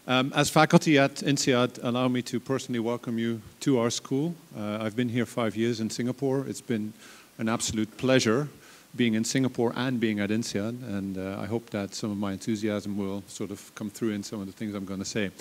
As faculty at INSEAD, allow me to personally welcome you to our school. I've been here 5 years in Singapore. It's been an absolute pleasure being in Singapore and being at INSEAD, and I hope that some of my enthusiasm will sort of come through in some of the things I'm going to say.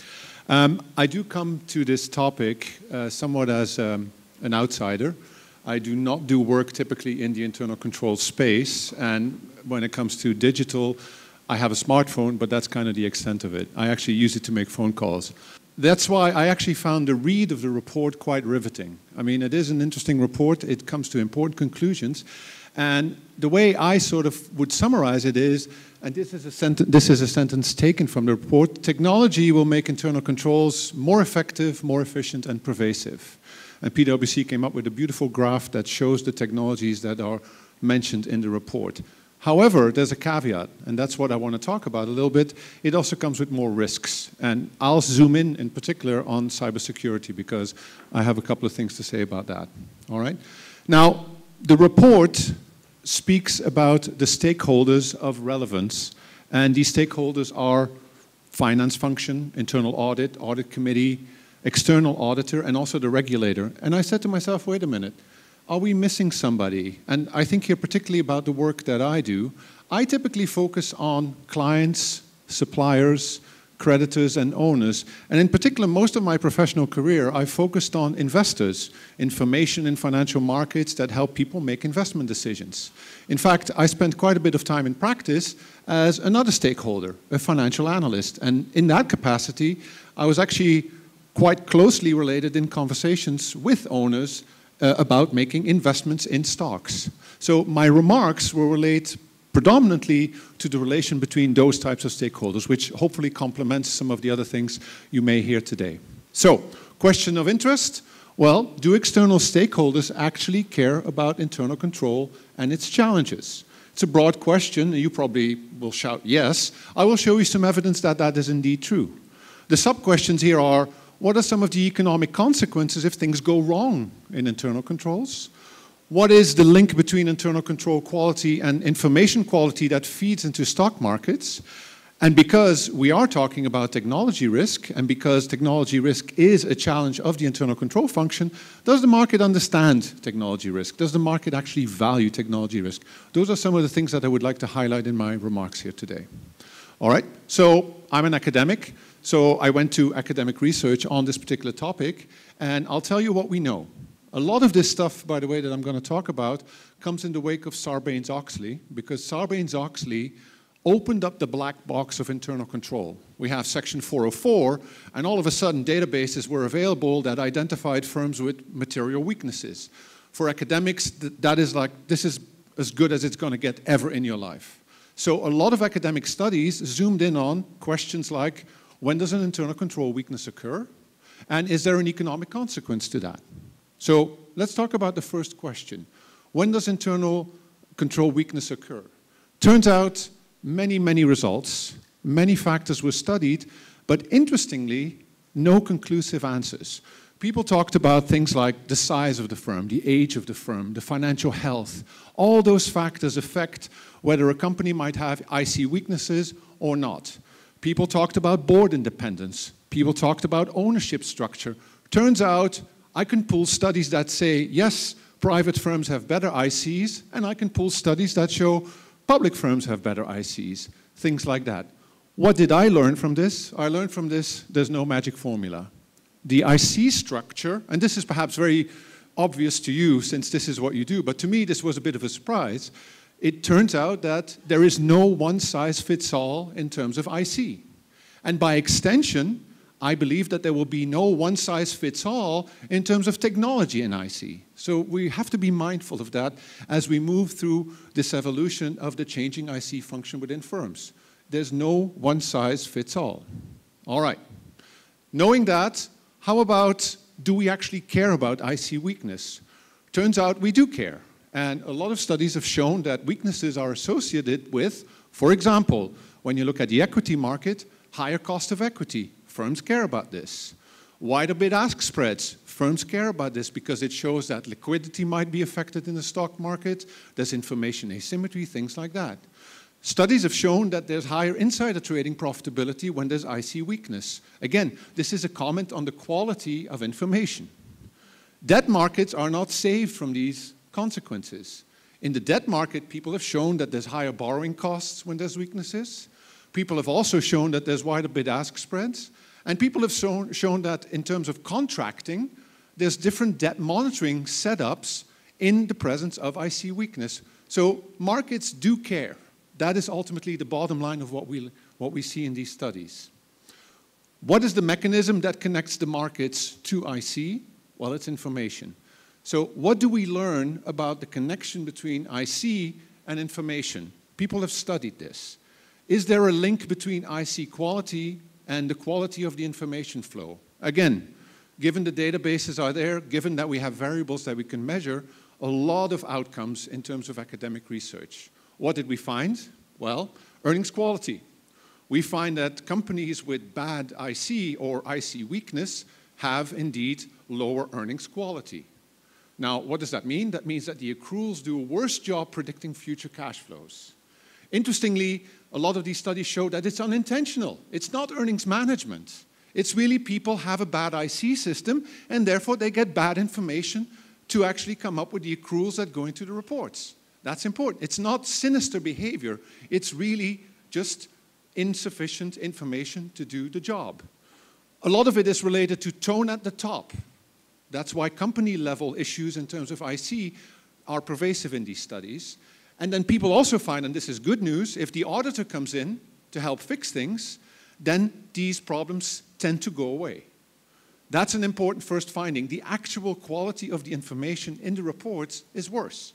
I do come to this topic somewhat as an outsider. I do not do work typically in the internal control space, and when it comes to digital, I have a smartphone, but that's kind of the extent of it. I actually use it to make phone calls. That's why I actually found the read of the report quite riveting. I mean, it is an interesting report. It comes to important conclusions. And the way I sort of would summarize it is, and this is a sentence taken from the report, technology will make internal controls more effective, more efficient, and pervasive. And PwC came up with a beautiful graph that shows the technologies that are mentioned in the report. However, there's a caveat, and that's what I want to talk about a little bit. It also comes with more risks. And I'll zoom in particular on cybersecurity because I have a couple of things to say about that. All right? Now, the report speaks about the stakeholders of relevance, and these stakeholders are finance function, internal audit, audit committee, external auditor, and also the regulator. And I said to myself, wait a minute. Are we missing somebody? And I think here particularly about the work that I do. I typically focus on clients, suppliers, creditors, and owners. And in particular, most of my professional career, I focused on investors, information in financial markets that help people make investment decisions. In fact, I spent quite a bit of time in practice as another stakeholder, a financial analyst. And in that capacity, I was actually quite closely related in conversations with owners about making investments in stocks. So my remarks will relate predominantly to the relation between those types of stakeholders, which hopefully complements some of the other things you may hear today. So, question of interest. Well, do external stakeholders actually care about internal control and its challenges? It's a broad question, and you probably will shout yes. I will show you some evidence that that is indeed true. The sub-questions here are, what are some of the economic consequences if things go wrong in internal controls? What is the link between internal control quality and information quality that feeds into stock markets? And because we are talking about technology risk, and because technology risk is a challenge of the internal control function, does the market understand technology risk? Does the market actually value technology risk? Those are some of the things that I would like to highlight in my remarks here today. All right, so I'm an academic. So I went to academic research on this particular topic, and I'll tell you what we know. A lot of this stuff, by the way, that I'm going to talk about comes in the wake of Sarbanes-Oxley, because Sarbanes-Oxley opened up the black box of internal control. We have Section 404, and all of a sudden databases were available that identified firms with material weaknesses. For academics, that is like, this is as good as it's going to get ever in your life. So a lot of academic studies zoomed in on questions like, when does an internal control weakness occur? And is there an economic consequence to that? So let's talk about the first question. When does internal control weakness occur? Turns out many, many results, many factors were studied, but interestingly, no conclusive answers. People talked about things like the size of the firm, the age of the firm, the financial health. All those factors affect whether a company might have IC weaknesses or not. People talked about board independence. People talked about ownership structure. Turns out, I can pull studies that say, yes, private firms have better ICs, and I can pull studies that show public firms have better ICs, things like that. What did I learn from this? I learned from this, there's no magic formula. The IC structure, and this is perhaps very obvious to you since this is what you do, but to me this was a bit of a surprise. It turns out that there is no one-size-fits-all in terms of IC. And by extension, I believe that there will be no one-size-fits-all in terms of technology in IC. So we have to be mindful of that as we move through this evolution of the changing IC function within firms. There's no one-size-fits-all. All right. Knowing that, how about, do we actually care about IC weakness? Turns out we do care. And a lot of studies have shown that weaknesses are associated with, for example, when you look at the equity market, higher cost of equity. Firms care about this. Wider bid-ask spreads. Firms care about this because it shows that liquidity might be affected in the stock market. There's information asymmetry, things like that. Studies have shown that there's higher insider trading profitability when there's IC weakness. Again, this is a comment on the quality of information. Debt markets are not saved from these consequences. In the debt market, people have shown that there's higher borrowing costs when there's weaknesses. People have also shown that there's wider bid-ask spreads. And people have shown that in terms of contracting, there's different debt monitoring setups in the presence of IC weakness. So markets do care. That is ultimately the bottom line of what we see in these studies. What is the mechanism that connects the markets to IC? Well, it's information. So what do we learn about the connection between IC and information? People have studied this. Is there a link between IC quality and the quality of the information flow? Again, given the databases are there, given that we have variables that we can measure, a lot of outcomes in terms of academic research. What did we find? Well, earnings quality. We find that companies with bad IC or IC weakness have indeed lower earnings quality. Now, what does that mean? That means that the accruals do a worse job predicting future cash flows. Interestingly, a lot of these studies show that it's unintentional. It's not earnings management. It's really people have a bad IC system, and therefore they get bad information to actually come up with the accruals that go into the reports. That's important. It's not sinister behavior. It's really just insufficient information to do the job. A lot of it is related to tone at the top. That's why company-level issues in terms of IC are pervasive in these studies. And then people also find, and this is good news, if the auditor comes in to help fix things, then these problems tend to go away. That's an important first finding. The actual quality of the information in the reports is worse.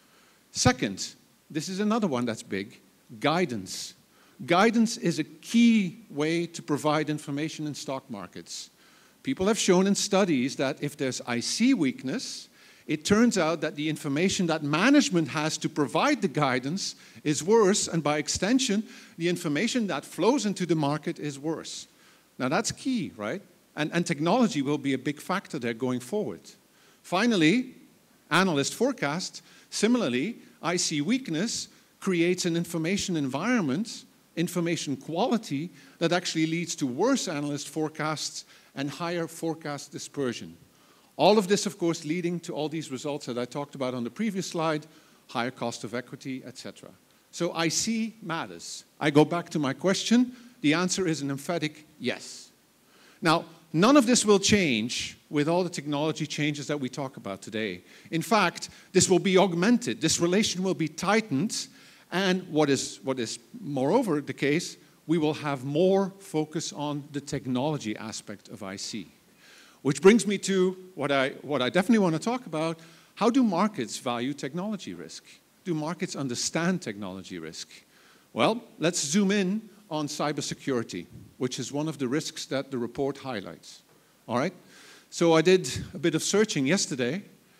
Second, this is another one that's big, guidance. Guidance is a key way to provide information in stock markets. People have shown in studies that if there's IC weakness, it turns out that the information that management has to provide the guidance is worse, and by extension, the information that flows into the market is worse. Now that's key, right? And technology will be a big factor there going forward. Finally, analyst forecast. Similarly, IC weakness creates an information environment, information quality, that actually leads to worse analyst forecasts and higher forecast dispersion. All of this, of course, leading to all these results that I talked about on the previous slide, higher cost of equity, etc. So IC matters. I go back to my question. The answer is an emphatic yes. Now, none of this will change with all the technology changes that we talk about today. In fact, this will be augmented. This relation will be tightened. And what is moreover the case, we will have more focus on the technology aspect of IC. Which brings me to what I definitely want to talk about. How do markets value technology risk? Do markets understand technology risk? Well, let's zoom in on cybersecurity, which is one of the risks that the report highlights. All right? So I did a bit of searching yesterday,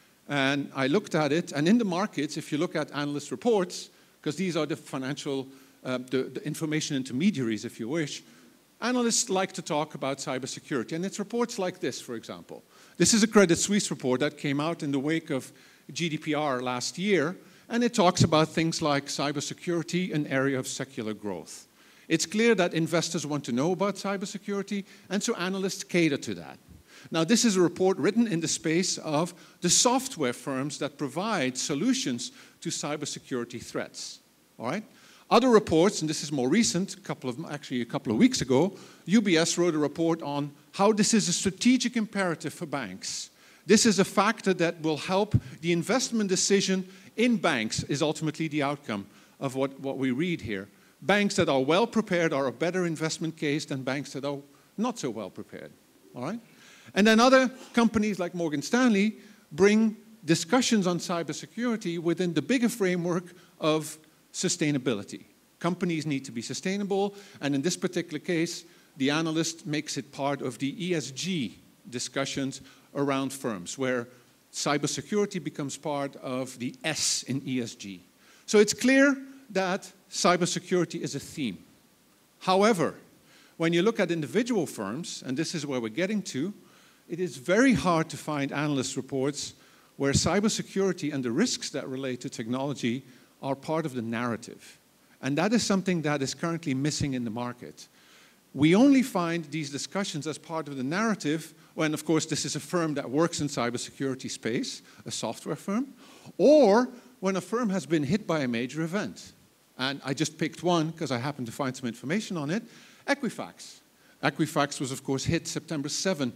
and I looked at it. And in the markets, if you look at analyst reports, because these are the financial, the information intermediaries, if you wish, analysts like to talk about cybersecurity. And it's reports like this, for example. This is a Credit Suisse report that came out in the wake of GDPR last year, and it talks about things like cybersecurity, an area of secular growth. It's clear that investors want to know about cybersecurity, and so analysts cater to that. Now, this is a report written in the space of the software firms that provide solutions to cybersecurity threats. All right? Other reports, and this is more recent, actually a couple of weeks ago, UBS wrote a report on how this is a strategic imperative for banks. This is a factor that will help the investment decision in banks, is ultimately the outcome of what we read here. Banks that are well prepared are a better investment case than banks that are not so well prepared. All right? And then other companies like Morgan Stanley bring discussions on cybersecurity within the bigger framework of sustainability. Companies need to be sustainable, and in this particular case, the analyst makes it part of the ESG discussions around firms, where cybersecurity becomes part of the S in ESG. So it's clear that cybersecurity is a theme. However, when you look at individual firms, and this is where we're getting to, it is very hard to find analyst reports where cybersecurity and the risks that relate to technology are part of the narrative. And that is something that is currently missing in the market. We only find these discussions as part of the narrative when, of course, this is a firm that works in cybersecurity space, a software firm, or when a firm has been hit by a major event. And I just picked one because I happened to find some information on it, Equifax. Equifax was, of course, hit September 7,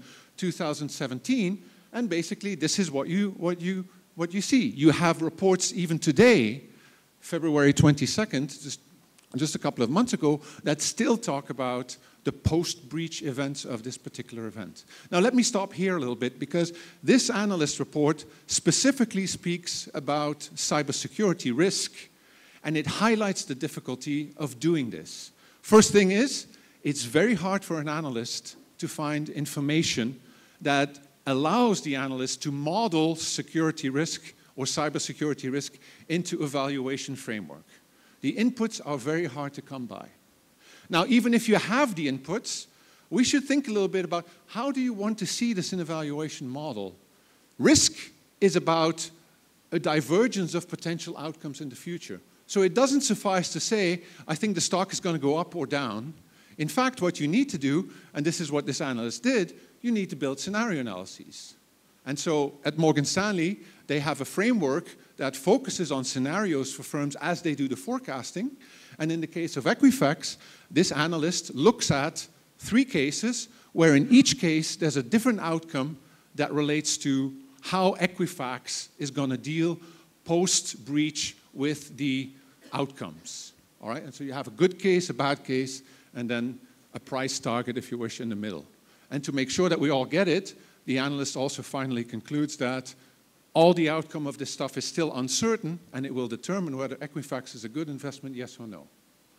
2017, and basically this is what you see. You have reports even today, February 22nd, just a couple of months ago, that still talk about the post-breach events of this particular event. Now let me stop here a little bit, because this analyst report specifically speaks about cybersecurity risk, and it highlights the difficulty of doing this. First thing is, it's very hard for an analyst to find information that allows the analyst to model security risk or cybersecurity risk into a valuation framework. The inputs are very hard to come by. Now, even if you have the inputs, we should think a little bit about how do you want to see this in a valuation model. Risk is about a divergence of potential outcomes in the future. So it doesn't suffice to say, I think the stock is going to go up or down. In fact, what you need to do, and this is what this analyst did, you need to build scenario analyses. And so at Morgan Stanley, they have a framework that focuses on scenarios for firms as they do the forecasting. And in the case of Equifax, this analyst looks at 3 cases where in each case there's a different outcome that relates to how Equifax is going to deal post-breach with the outcomes. All right? And so you have a good case, a bad case, and then a price target, if you wish, in the middle. And to make sure that we all get it, the analyst also finally concludes that all the outcome of this stuff is still uncertain, and it will determine whether Equifax is a good investment, yes or no.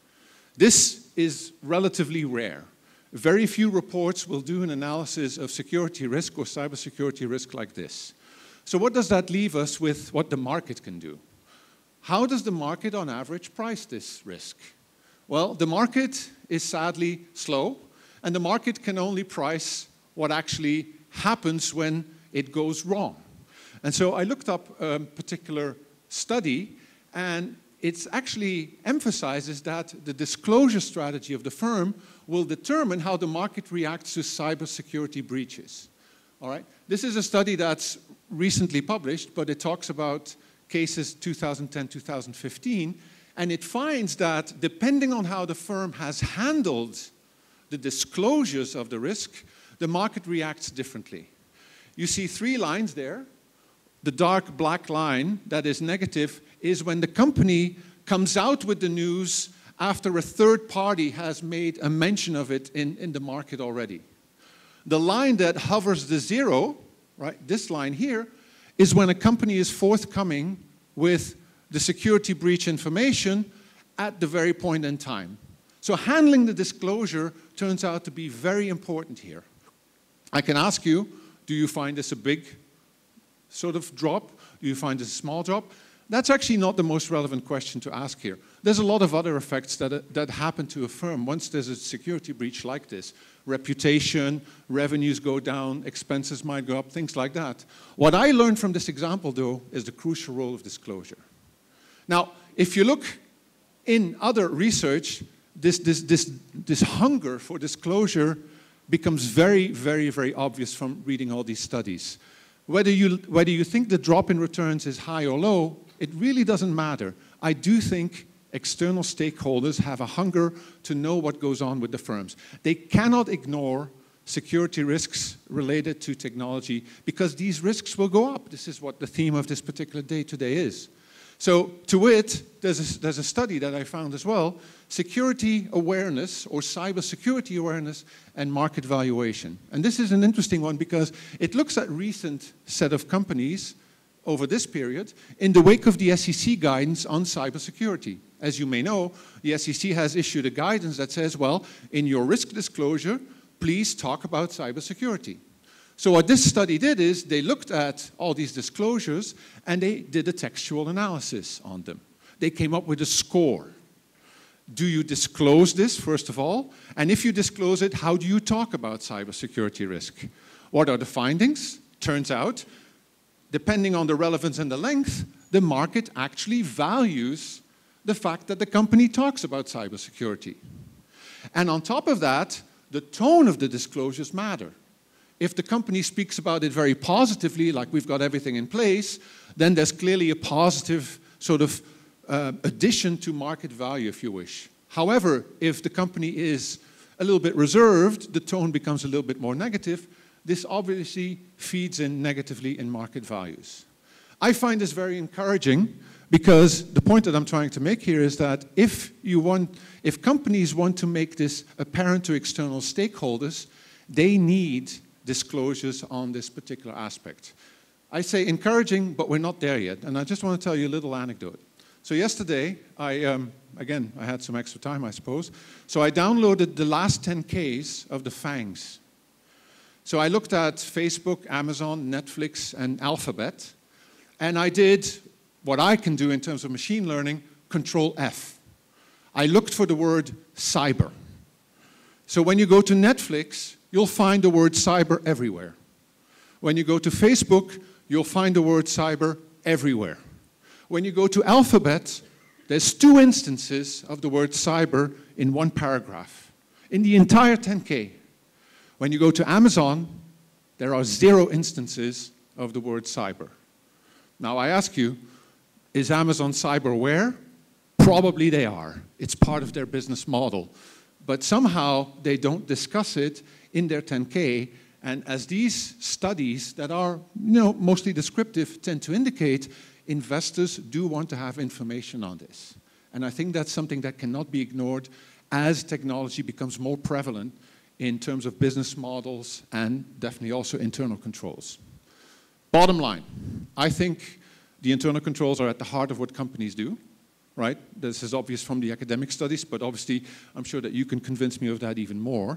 This is relatively rare. Very few reports will do an analysis of security risk or cybersecurity risk like this. So what does that leave us with what the market can do? How does the market on average price this risk? Well, the market is sadly slow, and the market can only price what actually happens when it goes wrong. And so I looked up a particular study, and it actually emphasizes that the disclosure strategy of the firm will determine how the market reacts to cybersecurity breaches. All right? This is a study that's recently published, but it talks about cases 2010-2015, and it finds that depending on how the firm has handled the disclosures of the risk, the market reacts differently. You see 3 lines there. The dark black line that is negative is when the company comes out with the news after a third party has made a mention of it in the market already. The line that hovers the 0, right, this line here, is when a company is forthcoming with the security breach information at the very point in time. So handling the disclosure turns out to be very important here. I can ask you, do you find this a big sort of drop? Do you find this a small drop? That's actually not the most relevant question to ask here. There's a lot of other effects that happen to a firm once there's a security breach like this. Reputation, revenues go down, expenses might go up, things like that. What I learned from this example, though, is the crucial role of disclosure. Now, if you look in other research, this hunger for disclosure becomes very, very, very obvious from reading all these studies. Whether you think the drop in returns is high or low, it really doesn't matter. I do think external stakeholders have a hunger to know what goes on with the firms. They cannot ignore security risks related to technology because these risks will go up. This is what the theme of this particular day today is. So to wit, there's a study that I found as well, security awareness or cybersecurity awareness and market valuation. And this is an interesting one because it looks at recent set of companies over this period in the wake of the SEC guidance on cybersecurity. As you may know, the SEC has issued a guidance that says, well, in your risk disclosure, please talk about cybersecurity. So what this study did is they looked at all these disclosures and they did a textual analysis on them. They came up with a score. Do you disclose this, first of all? And if you disclose it, how do you talk about cybersecurity risk? What are the findings? Turns out, depending on the relevance and the length, the market actually values the fact that the company talks about cybersecurity. And on top of that, the tone of the disclosures matter. If the company speaks about it very positively, like we've got everything in place, then there's clearly a positive sort of addition to market value, if you wish. However, if the company is a little bit reserved, the tone becomes a little bit more negative. This obviously feeds in negatively in market values. I find this very encouraging because the point that I'm trying to make here is that if companies want to make this apparent to external stakeholders, they need disclosures on this particular aspect. I say encouraging, but we're not there yet. And I just want to tell you a little anecdote. So yesterday, again, I had some extra time, I suppose. So I downloaded the last 10 Ks of the FANGs. So I looked at Facebook, Amazon, Netflix, and Alphabet. And I did what I can do in terms of machine learning, Control F. I looked for the word cyber. So when you go to Netflix, you'll find the word cyber everywhere. When you go to Facebook, you'll find the word cyber everywhere. When you go to Alphabet, there's 2 instances of the word cyber in 1 paragraph, in the entire 10K. When you go to Amazon, there are 0 instances of the word cyber. Now I ask you, is Amazon cyber aware? Probably they are. It's part of their business model. But somehow they don't discuss it in their 10K. And as these studies that are mostly descriptive tend to indicate, investors do want to have information on this. And I think that's something that cannot be ignored as technology becomes more prevalent in terms of business models and definitely also internal controls. Bottom line, I think the internal controls are at the heart of what companies do, right? This is obvious from the academic studies, but obviously I'm sure that you can convince me of that even more.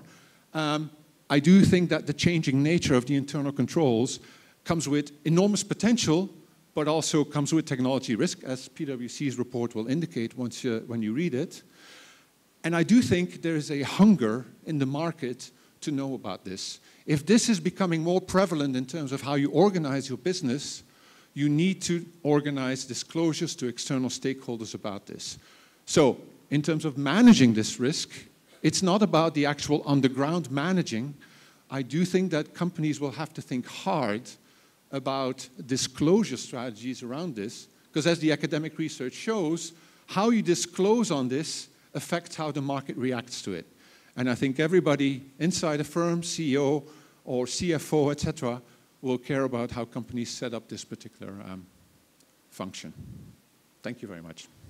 I do think that the changing nature of the internal controls comes with enormous potential, but also comes with technology risk, as PwC's report will indicate when you read it. And I do think there is a hunger in the market to know about this. If this is becoming more prevalent in terms of how you organize your business, you need to organize disclosures to external stakeholders about this. So, in terms of managing this risk, it's not about the actual underground managing. I do think that companies will have to think hard about disclosure strategies around this, because as the academic research shows, how you disclose on this affects how the market reacts to it. And I think everybody inside a firm, CEO or CFO, etc., will care about how companies set up this particular function. Thank you very much.